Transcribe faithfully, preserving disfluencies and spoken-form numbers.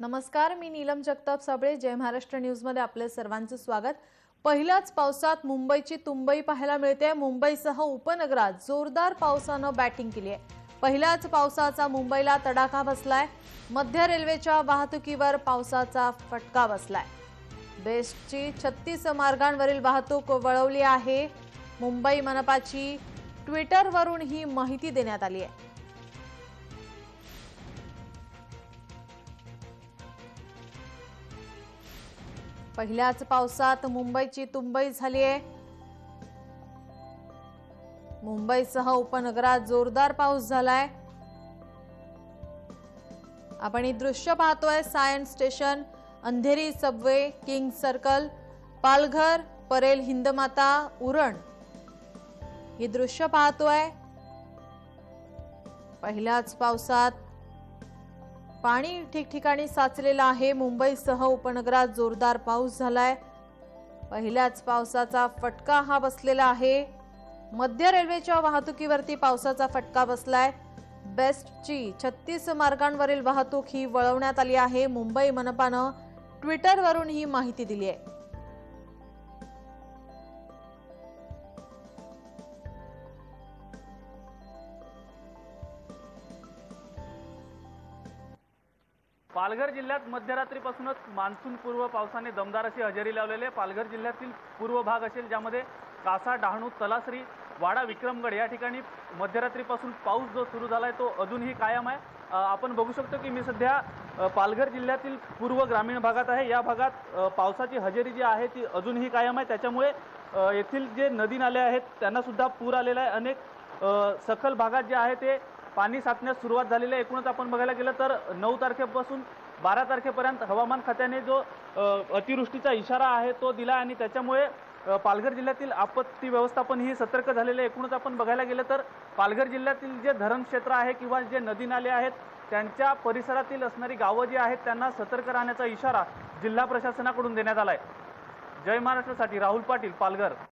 नमस्कार, मी नीलम जगताप साबळे. जय महाराष्ट्र न्यूज मध्ये आपले सर्वांचे स्वागत. पहिल्याच पावसात मुंबईची तुंबई पाहायला मिळते. मुंबईसह उपनगरात जोरदार पावसाने बॅटिंग केली आहे. पहिल्याच पावसाचा मुंबईला तडाखा बसलाय. मध्य रेल्वेच्या वाहतुकीवर पावसाचा फटका बसलाय. बेस्टची छत्तीस मार्गांवरील वाहतूक वळवली आहे. मुंबई मनपाची ट्विटरवरून ही माहिती देण्यात आली आहे. पहिल्याच पावसात मुंबईची तुंबई झाली आहे. मुंबईसह उपनगरात जोरदार पाऊस झालाय. आपण ही दृश्य पाहतोय. Science station, Andheri subway, king circle, Palghar, Parel Hindmata, Uran ही दृश्य पाहतोय. पहिल्याच पावसात पाणी ठिकठिकाणी साचलेलं आहे. मुंबईसह उपनगरात जोरदार पाऊस झालाय. पहिल्याच पावसाचा फटका हा बसलेला आहे. मध्य रेल्वेच्या वाहतुकीवरती पावसाचा फटका बसलाय. बेस्टची छत्तीस मार्गांवरील वाहतूक ही वळवण्यात आली आहे. मुंबई मनपानं ट्विटरवरून ही माहिती दिली आहे. पालघर जिल्ह्यात मध्यरात्रीपासूनच मान्सून पूर्व पावसाने दमदार अशी हजेरी लावलेली आहे. पालघर जिल्ह्यातील पूर्व भाग असेल ज्यामध्ये कासा, डहाणू, तलासरी, वाडा, विक्रमगड या ठिकाणी मध्यरात्रीपासून पाऊस जो सुरू झाला आहे तो अजूनही कायम आहे. आपण बघू शकतो की मी सध्या पालघर जिल्ह्यातील पूर्व ग्रामीण भागात आहे. या भागात पावसाची हजेरी जी आहे ती अजूनही कायम आहे. त्याच्यामुळे येथील जे नदी नाले आहेत त्यांना सुद्धा पूर आलेला आहे. अनेक सखल भागात जे आहे ते पाणी साचण्यास सुरुवात झालेली आहे. एकूणच आपण बघायला गेलं तर नऊ तारखेपासून बारा तारखेपर्यंत हवामान खात्याने जो अतिवृष्टीचा इशारा आहे तो दिला आणि त्याच्यामुळे पालघर जिल्ह्यातील आपत्ती व्यवस्थापन ही सतर्क झालेले. एकूणच आपण बघायला गेलं तर पालघर जिल्ह्यातील जे धरण क्षेत्र आहे किंवा जे नदी नाले आहेत त्यांच्या परिसरातील असणारी गावं जी आहेत त्यांना सतर्क राहण्याचा इशारा जिल्हा प्रशासनाकडून देण्यात आला आहे. जय महाराष्ट्रसाठी राहुल पाटील, पालघर.